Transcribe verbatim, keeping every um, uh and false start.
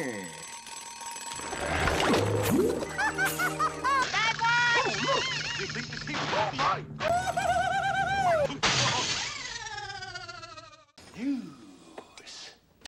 Bad one! They think the team. Oh my!